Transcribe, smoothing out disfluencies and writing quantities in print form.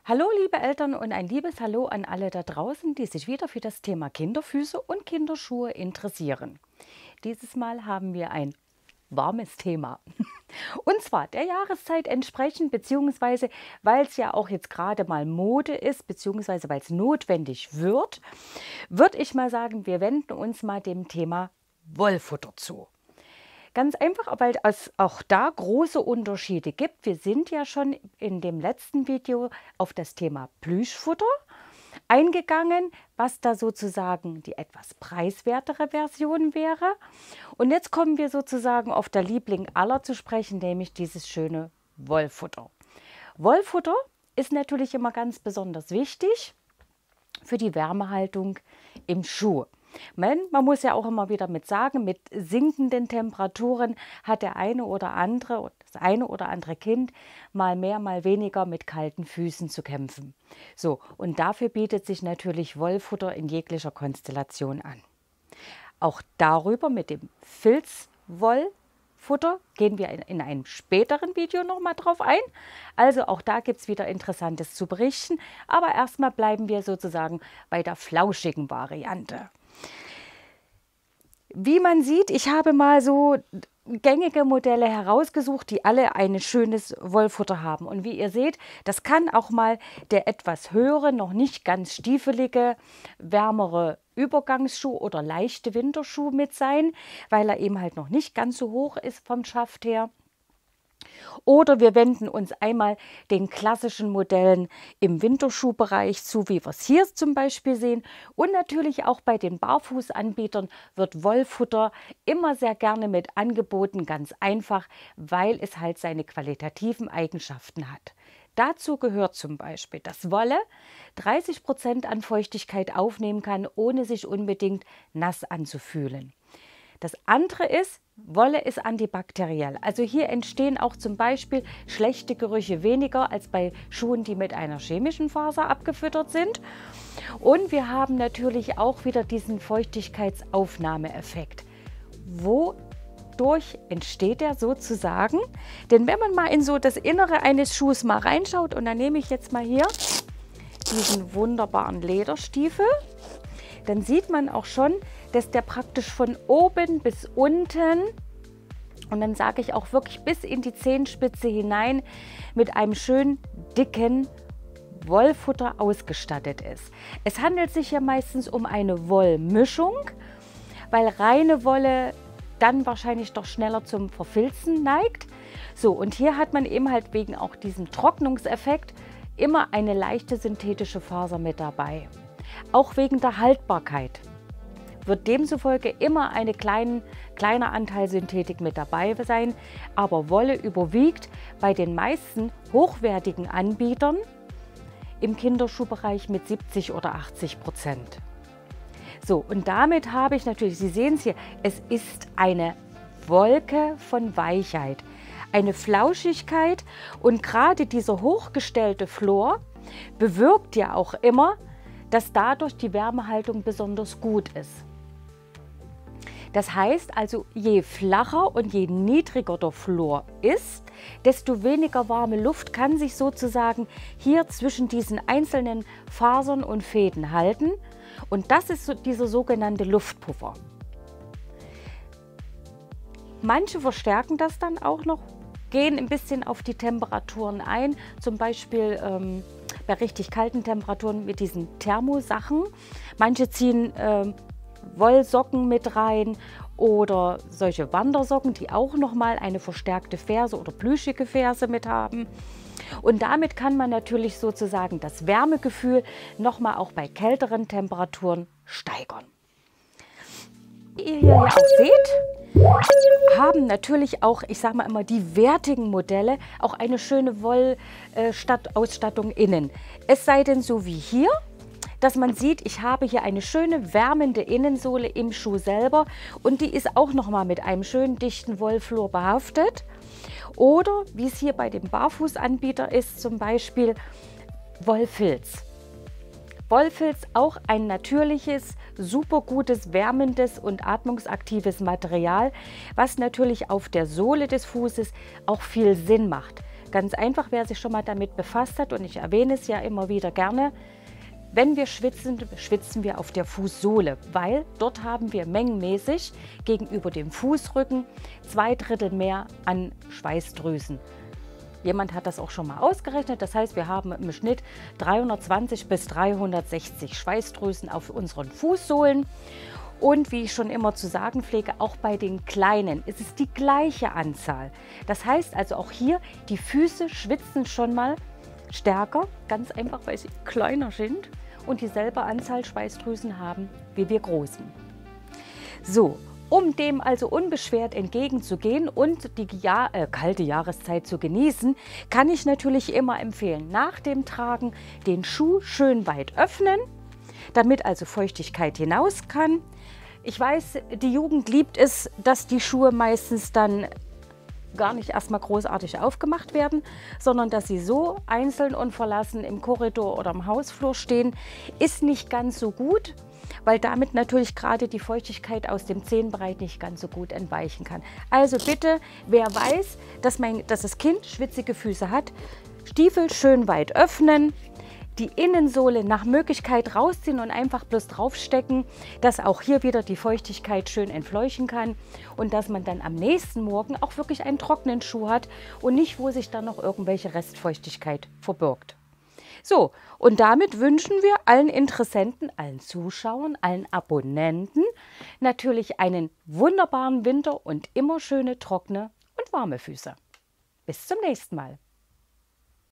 Hallo liebe Eltern und ein liebes Hallo an alle da draußen, die sich wieder für das Thema Kinderfüße und Kinderschuhe interessieren. Dieses Mal haben wir ein warmes Thema. Und zwar der Jahreszeit entsprechend, beziehungsweise weil es ja auch jetzt gerade mal Mode ist, beziehungsweise weil es notwendig wird, würde ich mal sagen, wir wenden uns mal dem Thema Wollfutter zu. Ganz einfach, weil es auch da große Unterschiede gibt. Wir sind ja schon in dem letzten Video auf das Thema Plüschfutter eingegangen, was da sozusagen die etwas preiswertere Version wäre. Und jetzt kommen wir sozusagen auf der Liebling aller zu sprechen, nämlich dieses schöne Wollfutter. Wollfutter ist natürlich immer ganz besonders wichtig für die Wärmehaltung im Schuh. Man muss ja auch immer wieder mit sagen, mit sinkenden Temperaturen hat das eine oder andere Kind mal mehr, mal weniger mit kalten Füßen zu kämpfen. So, und dafür bietet sich natürlich Wollfutter in jeglicher Konstellation an. Auch darüber mit dem Filzwollfutter gehen wir in einem späteren Video nochmal drauf ein. Also auch da gibt es wieder Interessantes zu berichten. Aber erstmal bleiben wir sozusagen bei der flauschigen Variante. Wie man sieht, ich habe mal so gängige Modelle herausgesucht, die alle ein schönes Wollfutter haben. Und wie ihr seht, das kann auch mal der etwas höhere, noch nicht ganz stiefelige, wärmere Übergangsschuh oder leichte Winterschuh mit sein, weil er eben halt noch nicht ganz so hoch ist vom Schaft her. Oder wir wenden uns einmal den klassischen Modellen im Winterschuhbereich zu, wie wir es hier zum Beispiel sehen. Und natürlich auch bei den Barfußanbietern wird Wollfutter immer sehr gerne mit angeboten, ganz einfach, weil es halt seine qualitativen Eigenschaften hat. Dazu gehört zum Beispiel, dass Wolle 30% an Feuchtigkeit aufnehmen kann, ohne sich unbedingt nass anzufühlen. Das andere ist, Wolle ist antibakteriell. Also hier entstehen auch zum Beispiel schlechte Gerüche weniger als bei Schuhen, die mit einer chemischen Faser abgefüttert sind. Und wir haben natürlich auch wieder diesen Feuchtigkeitsaufnahmeeffekt. Wodurch entsteht der sozusagen? Denn wenn man mal in so das Innere eines Schuhs mal reinschaut, und dann nehme ich jetzt mal hier diesen wunderbaren Lederstiefel, dann sieht man auch schon, dass der praktisch von oben bis unten, und dann sage ich auch wirklich bis in die Zehenspitze hinein, mit einem schön dicken Wollfutter ausgestattet ist. Es handelt sich ja meistens um eine Wollmischung, weil reine Wolle dann wahrscheinlich doch schneller zum Verfilzen neigt. So, und hier hat man eben halt wegen auch diesem Trocknungseffekt immer eine leichte synthetische Faser mit dabei. Auch wegen der Haltbarkeit wird demzufolge immer ein kleiner Anteil Synthetik mit dabei sein, aber Wolle überwiegt bei den meisten hochwertigen Anbietern im Kinderschuhbereich mit 70 oder 80%. So, und damit habe ich natürlich, Sie sehen es hier, es ist eine Wolke von Weichheit, eine Flauschigkeit, und gerade dieser hochgestellte Flor bewirkt ja auch immer, dass dadurch die Wärmehaltung besonders gut ist. Das heißt also, je flacher und je niedriger der Flor ist, desto weniger warme Luft kann sich sozusagen hier zwischen diesen einzelnen Fasern und Fäden halten. Und das ist so dieser sogenannte Luftpuffer. Manche verstärken das dann auch noch, gehen ein bisschen auf die Temperaturen ein, zum Beispiel bei richtig kalten Temperaturen mit diesen Thermosachen. Manche ziehen Wollsocken mit rein oder solche Wandersocken, die auch nochmal eine verstärkte Ferse oder plüschige Ferse mit haben. Und damit kann man natürlich sozusagen das Wärmegefühl nochmal auch bei kälteren Temperaturen steigern. Wie ihr hier auch seht, haben natürlich auch, ich sage mal immer, die wertigen Modelle auch eine schöne Wollausstattung innen. Es sei denn so wie hier, dass man sieht, ich habe hier eine schöne wärmende Innensohle im Schuh selber, und die ist auch nochmal mit einem schönen dichten Wollflor behaftet. Oder wie es hier bei dem Barfußanbieter ist, zum Beispiel Wollfilz. Wollfilz auch ein natürliches, super gutes, wärmendes und atmungsaktives Material, was natürlich auf der Sohle des Fußes auch viel Sinn macht. Ganz einfach, wer sich schon mal damit befasst hat, und ich erwähne es ja immer wieder gerne, wenn wir schwitzen, schwitzen wir auf der Fußsohle, weil dort haben wir mengenmäßig gegenüber dem Fußrücken 2/3 mehr an Schweißdrüsen. Jemand hat das auch schon mal ausgerechnet, das heißt, wir haben im Schnitt 320 bis 360 Schweißdrüsen auf unseren Fußsohlen. Und wie ich schon immer zu sagen pflege, auch bei den Kleinen ist es die gleiche Anzahl. Das heißt also auch hier, die Füße schwitzen schon mal stärker, ganz einfach, weil sie kleiner sind und dieselbe Anzahl Schweißdrüsen haben wie wir Großen. So, um dem also unbeschwert entgegenzugehen und die kalte Jahreszeit zu genießen, kann ich natürlich immer empfehlen, nach dem Tragen den Schuh schön weit öffnen, damit also Feuchtigkeit hinaus kann. Ich weiß, die Jugend liebt es, dass die Schuhe meistens dann gar nicht erstmal großartig aufgemacht werden, sondern dass sie so einzeln und verlassen im Korridor oder im Hausflur stehen, ist nicht ganz so gut, weil damit natürlich gerade die Feuchtigkeit aus dem Zehenbereich nicht ganz so gut entweichen kann. Also bitte, wer weiß, dass das Kind schwitzige Füße hat, Stiefel schön weit öffnen, die Innensohle nach Möglichkeit rausziehen und einfach bloß draufstecken, dass auch hier wieder die Feuchtigkeit schön entfleuchen kann und dass man dann am nächsten Morgen auch wirklich einen trockenen Schuh hat und nicht, wo sich dann noch irgendwelche Restfeuchtigkeit verbirgt. So, und damit wünschen wir allen Interessenten, allen Zuschauern, allen Abonnenten natürlich einen wunderbaren Winter und immer schöne, trockene und warme Füße. Bis zum nächsten Mal.